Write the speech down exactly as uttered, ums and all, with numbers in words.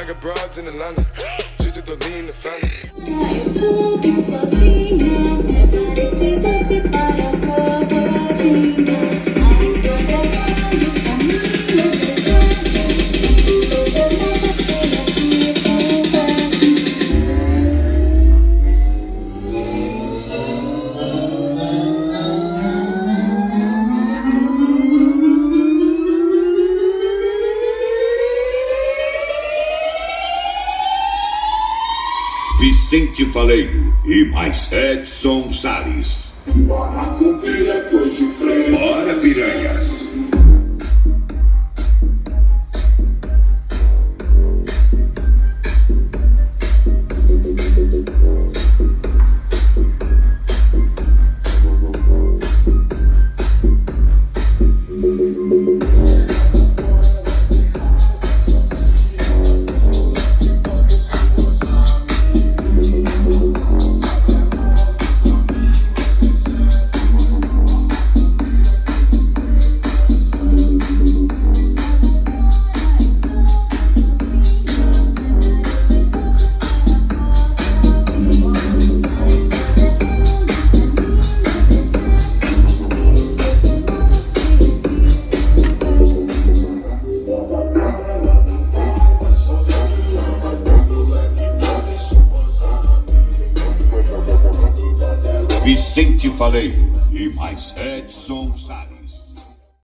I got broads in Atlanta, just to lean the family. Vicente Faleiro e mais Edson Salles. Bora cumprir que hoje freio. Bora, piranhas. Vicente Faleiro e mais Edson Salles.